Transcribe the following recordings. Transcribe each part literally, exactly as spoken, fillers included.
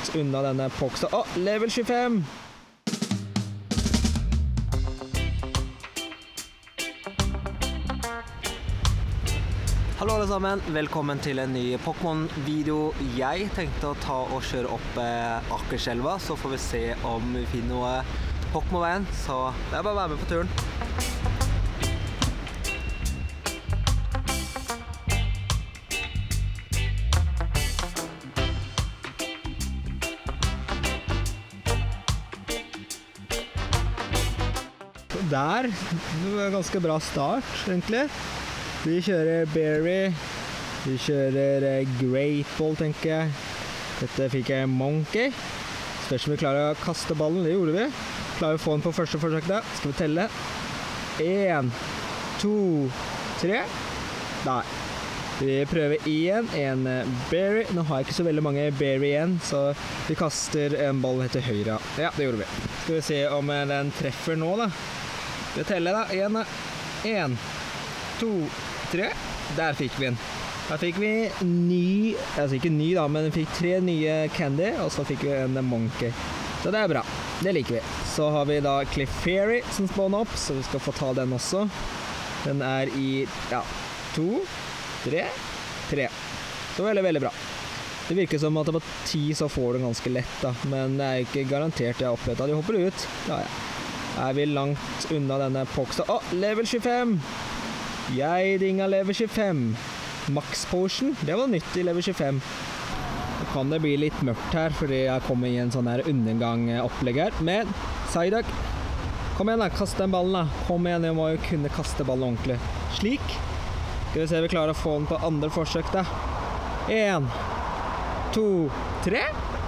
langt unna denne Pokestop. Å, level tjuefem! Hallo alle sammen, velkommen til en ny Pokémon-video. Jeg tenkte å ta og kjøre opp eh, Akerselva, så får vi se om vi finner noe Pokémon-veien. Så det er bare å være med på turen. Så der, det var en ganske bra start, egentlig. Vi kjører Berry, vi kjører Great Ball, tenker jeg. Dette fikk jeg Monkey. Spørs om vi klarer å kaste ballen, det gjorde vi. Klarer vi å få den på første forsøk da. Skal vi telle? En, to, tre. Nei. Vi prøver igjen en Berry. Nå har jeg ikke så veldig mange Berry igjen, så vi kaster en ball til høyre. Ja, det gjorde vi. Skal vi se om den treffer nå da. Skal vi telle da? En, en, to, tre. Der fikk vi den. Der fikk vi ny, altså ikke ny da, men vi fikk tre nye Candy, og så fikk vi en Monkey. Så det er bra. Det liker vi. Så har vi da Clefairy som spawner opp, så vi skal få ta den også. Den er i, ja, to, tre, tre. Så veldig, veldig bra. Det virker som at på ti så får du ganske lett da, men det er ikke garantert jeg har opplevd da. De hopper ut. Ja, ja. Er vi langt unna denne Pokestop. Å, level tjuefem! Jeg dinga level tjuefem. Max Potion, det var nytt i level tjuefem. Nå kan det bli litt mørkt her, fordi jeg kommer i en sånn her undergang-opplegg her. Men, Psyduck, kom igjen da, kast den ballen da. Kom igjen, jeg må jo kunne kaste ballen ordentlig. Slik. Skal vi se om vi klarer å få den på andre forsøk da. En, to, tre.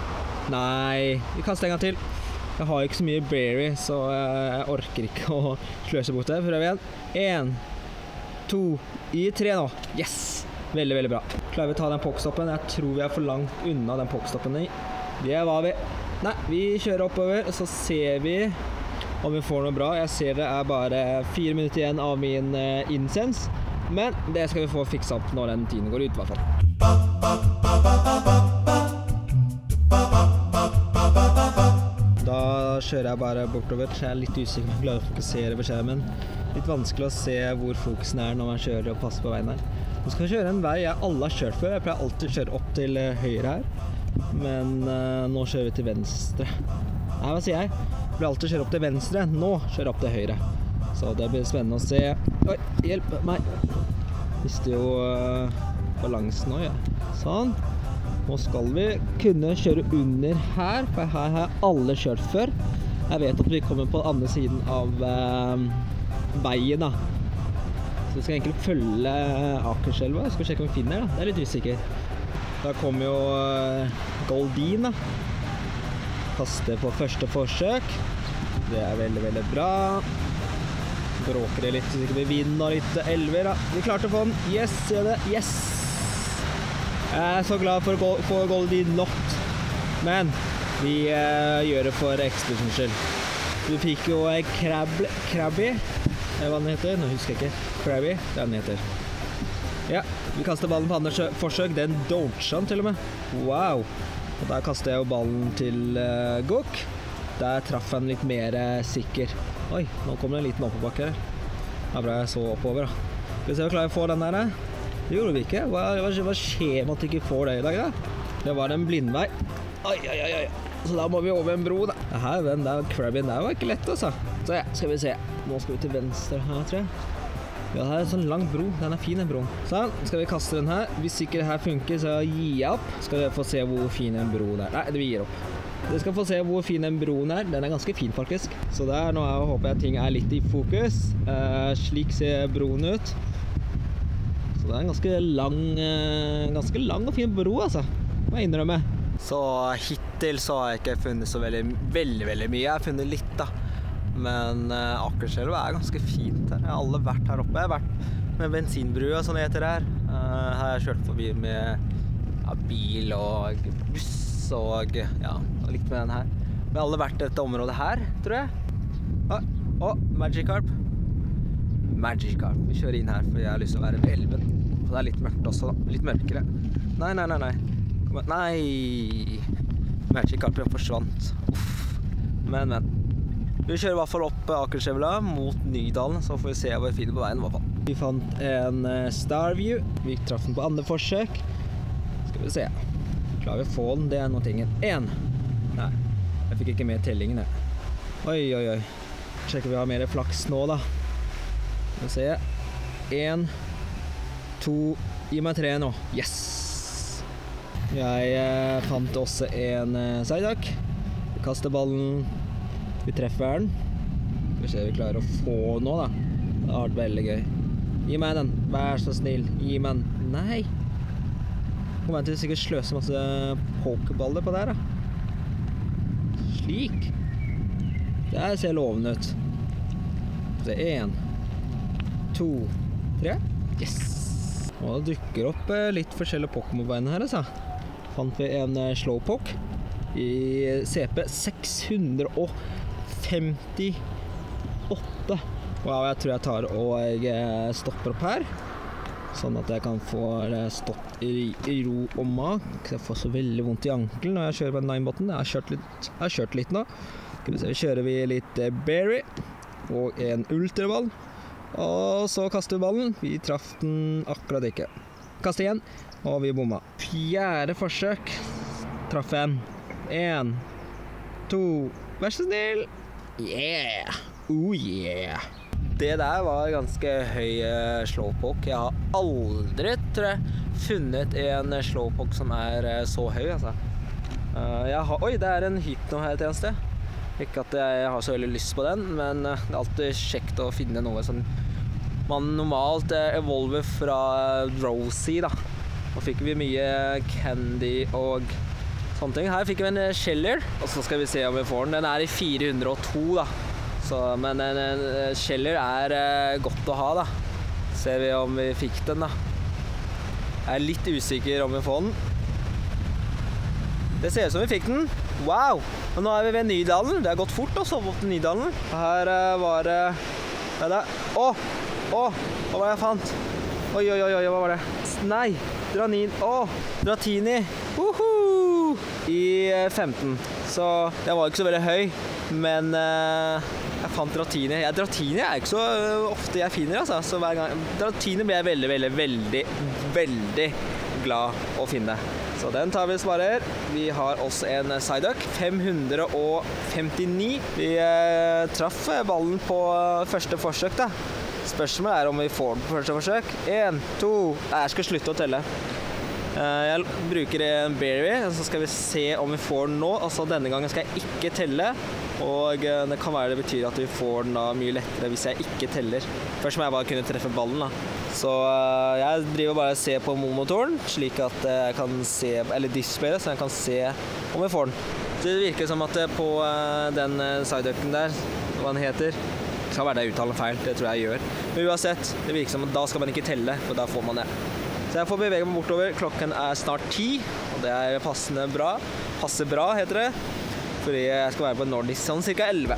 Nei, vi kaster en gang til. Jeg har ikke så mye Berry, så jeg orker ikke å sløse bort det. Prøv igjen. En, to, i tre nå. Yes! Veldig, veldig bra. Klarer vi å ta den Pokestoppen? Jeg tror vi er for langt unna den Pokestoppen. Det var vi. Nei, vi kjører oppover, og så ser vi om vi får noe bra. Jeg ser det er bare fire minutter igjen av min uh, incense, men det skal vi få fiksa opp når den tiden går ut, i hvert fall. Da kjører jeg bare bortover. Jeg er litt usikker om jeg klarer å fokusere på skjermen. Litt vanskelig å se hvor fokusen er når man kjører og passer på veien her. Nå skal jeg kjøre en vei jeg alle har kjørt før. Jeg pleier alltid å kjøre opp til høyre her. Men uh, nå kjører vi til venstre. Nei, hva sier jeg? Jeg pleier alltid å kjøre opp til venstre. Nå kjører jeg opp til høyre. Så det blir spennende å se. Oi, hjelp meg. Mister jo uh, balansen nå, ja. Sånn. Nå skal vi kunne kjøre under her, for her har alle kjørt før. Jeg vet at vi kommer på andre siden av uh, veien da. Så vi skal egentlig følge Akerselva. Jeg skal sjekke om vi finner da. Det er litt usikker. Da kommer jo uh, Goldeen da. Kaster på første forsøk. Det er veldig, veldig bra. Bråker det litt, så ikke vi vinner litt elver da. Vi klarte å få den. Yes, ser det. Yes! Jeg er så glad for å få Goldeen not. Men vi uh, gjør det for Explosions skyld. Vi fikk jo uh, Crab, Krabby. Hva den heter? Nå husker jeg ikke. Krabby, det er den heter. Ja, vi kastet ballen på andre forsøk. Den dodget han til og med. Wow! Og der kastet jeg jo ballen til uh, Gook. Der traff han litt mer uh, sikker. Oi, nå kommer det en liten oppoverbakke her. Det er bra jeg så oppover da. Skal vi se om vi klarer å få den der. Det gjorde vi ikke. Hva, hva, hva skjer med at vi ikke får det i dag da? Det var en blindvei. Oi, oi, oi, oi. Så da må vi over en bro da. Det her, den der Krabbyen der var ikke lett altså. Så ja, skal vi se. Nå skal vi til venstre her, tror jeg. Ja, det er en sånn lang bro. Den er fin, den broen. Sånn, skal vi kaste den her. Hvis ikke det her funker, så gir jeg opp. Skal vi få se hvor fin en bro det er. Nei, det gir opp. Vi skal få se hvor fin den broen er. Den er ganske fin faktisk. Så der, nå jeg håper jeg ting er litt i fokus. Uh, slik ser broen ut. Så det er en ganske lang, uh, ganske lang og fin bro, altså. Må jeg innrømme. Så hittil så har jeg ikke funnet så veldig, veldig, veldig mye. Jeg har funnet litt da. Men uh, Akerselva er ganske fint her. Jeg har aldri vært her oppe. Jeg har vært med bensinbrua, som det heter her. Uh, her har jeg kjørt forbi med ja, bil og buss og ja, litt med den her. Vi har aldri vært i dette området her, tror jeg. Å, å, Magikarp. Magikarp. Vi kjører inn her, for jeg har lyst til å være ved elven. For det er litt mørkt også da. Litt mørkere. Nei, nei, nei, nei. Kom igjen. Nei! Magikarpen forsvant. Uff. Men, men. Vi kjører i hvert fall opp Akerselva mot Nydalen, så får vi se hva vi finner på veien i hvert fall. Vi fant en Starview. Vi traff den på andre forsøk. Skal vi se. Klarer vi å få den? Det er noe tingen. En. Nei, jeg fikk ikke med tellingen her. Oi, oi, oi. Sjekker vi har mer flaks nå da. Skal vi se. En. To. Gi meg tre nå. Yes! Jeg eh, fant også en eh, Psyduck. Vi kaster ballen. Vi treffer den. Skal vi se om vi klarer å få nå da. Det har vært veldig gøy. Gi meg den. Vær så snill. Gi meg den. Nei. Kommer jeg til å sikkert sløse masse pokerballer på der da. Slik. Det ser lovende ut. Det er en. To. Tre. Yes. Og det dukker opp litt forskjellige Pokémon-beiner her altså. Fant vi en Slowpoke i C P seks hundre og femtiåtte. Wow, jeg tror jeg tar og stopper opp her. Sånn at jeg kan få stått i, i ro og mak. Jeg får så veldig vondt i ankelen når jeg kjører på en Ninebotten. Jeg har kjørt litt, jeg har kjørt litt nå. Skal vi se, kjører vi litt Berry og en ultraball. Og så kaster vi ballen. Vi traff den akkurat ikke. Kaster igjen, og vi bomma. Fjerde forsøk. Traff en. En. To. Vær så snill. Yeah! Oh yeah! Det der var ganske høy uh, slowpoke. Jeg har aldri, tror jeg, funnet en slowpoke som er uh, så høy, altså. Uh, jeg har, oi, det er en hypno her til en sted. Ikke at jeg har så veldig lyst på den, men uh, det er alltid kjekt å finne noe som man normalt uh, evolver fra uh, Rosie, da. Nå fikk vi mye candy og sånne ting. Her fikk vi en uh, Sheller, og så skal vi se om vi får den. Den er i fire hundre og to, da. Så, men en, en Sheller er uh, godt å ha da. Ser vi om vi fikk den da. Jeg er litt usikker om vi får den. Det ser ut som vi fikk den. Wow! Og nå er vi ved Nydalen. Det har gått fort å sove opp til Nydalen. Her uh, var det... Uh, det er... Åh! Åh! Hva var det jeg fant? Oi, oi, oi, oi, hva var det? Nei! Dranin... Åh! Dratini! Uhu! I uh, femten. Så den var ikke så veldig høy. Men... Uh, jeg fant Dratini. Ja, Dratini er ikke så ofte jeg finner, altså. Så hver gang... Dratini blir jeg veldig, veldig, veldig, veldig glad å finne. Så den tar vi og svarer. Vi har også en Psyduck, fem hundre og femtini. Vi eh, traff ballen på første forsøk, da. Spørsmålet er om vi får den på første forsøk. En, to... Nei, jeg skal slutte å telle. Eh, jeg bruker en Berry, så skal vi se om vi får den nå. Altså, denne gangen skal jeg ikke telle. Og det kan være det betyr at vi får den da mye lettere hvis jeg ikke teller. Først må jeg bare kunne treffe ballen da. Så jeg driver bare og ser på motoren, slik at jeg kan se, eller displayet, så jeg kan se om vi får den. Så det virker som at på den Psyducken der, hva den heter, det skal være det uttalen feil, det tror jeg jeg gjør. Men uansett, det virker som at da skal man ikke telle, for da får man det. Så jeg får bevege meg bortover, klokken er snart ti, og det er passende bra. Passer bra, heter det. Fordi jeg skal være på Nordisk sånn cirka elleve.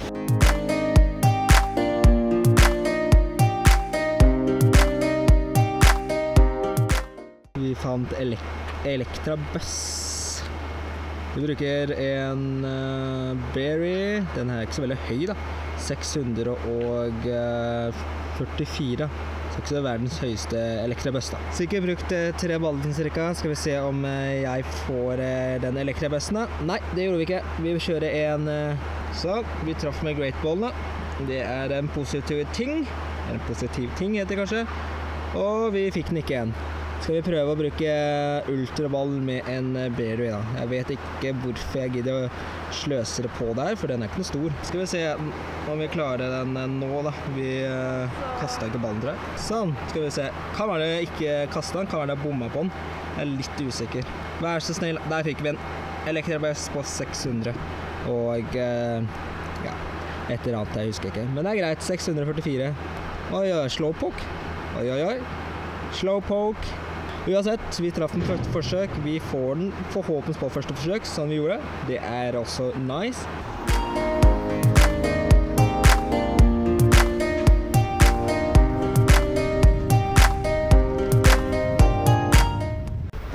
Vi fant elek Elektrabuss. Vi bruker en uh, Berry. Den er ikke så veldig høy da. seks hundre og førtifire. Så ikke det er verdens høyeste Elektrabuss da. Så ikke brukt uh, tre baller cirka. Skal vi se om uh, jeg får uh, den Elektrabussen da. Nei, det gjorde vi ikke. Vi kjører en uh, så. Vi traff med Great Ball da. Det er en positiv ting. En positiv ting heter det kanskje. Og vi fikk den ikke igjen. Skal vi prøve å bruke ultraball med en Berry da. Jeg vet ikke hvorfor jeg gidder å sløse det på der, for den er ikke noe stor. Skal vi se om vi klarer den nå da. Vi uh, kastet ikke ballen, tror jeg. Sånn, skal vi se. Kan være det ikke kastet den, kan være det bomma på den. Jeg er litt usikker. Vær så snill, der fikk vi en Elektrabuss på seks hundre. Og uh, ja, et eller annet, jeg husker ikke. Men det er greit, seks hundre og førtifire. Oi, oi, slowpoke. Oi, oi, oi. Slowpoke. Uansett, vi traff den første forsøk. Vi får den forhåpentligvis på første forsøk, som vi gjorde. Det er også nice.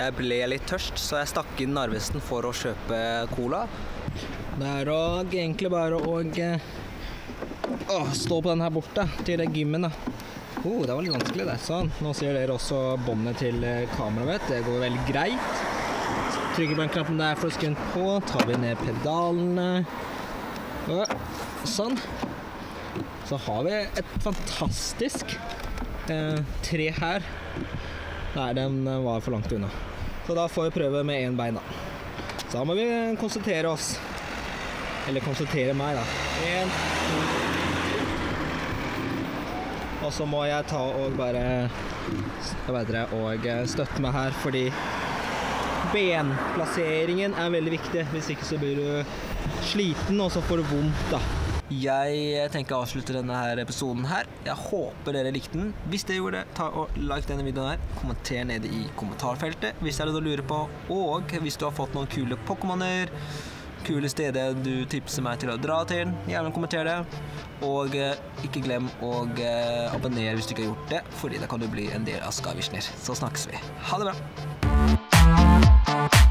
jeg ble litt tørst, så jeg stakk inn Narvesen for å kjøpe cola. Det er og egentlig bare å eh, å, stå på den her borte til gymmen da. Oh, det var litt vanskelig det. Sånn, nå ser dere også båndet til kameraet mitt. Det går veldig greit. Trykker på den knappen der for å skru den på. Tar vi ned pedalene. Og, sånn. Så har vi et fantastisk eh, tre her. Nei, den var for langt unna. Så da får vi prøve med en bein da. Så da må vi konsentrere oss. Eller konsentrere meg da. En, to. Og så må jeg ta og bare jeg vet det, og støtte meg her, fordi benplasseringen er veldig viktig. Hvis ikke så blir du sliten, og så får du vondt da. Jeg tenker å avslutte denne her episoden her. Jeg håper dere likte den. Hvis dere gjorde det, ta og like denne videoen her. Kommenter nede i kommentarfeltet hvis det er det du lurer på. Og hvis du har fått noen kule Pokémoner, kule steder du tipser meg til å dra til, gjerne kommenter det. Og eh, ikke glem å eh, abonnere hvis du ikke har gjort det, fordi da kan du bli en del av Sky Visioner. Så snakkes vi. Ha det bra!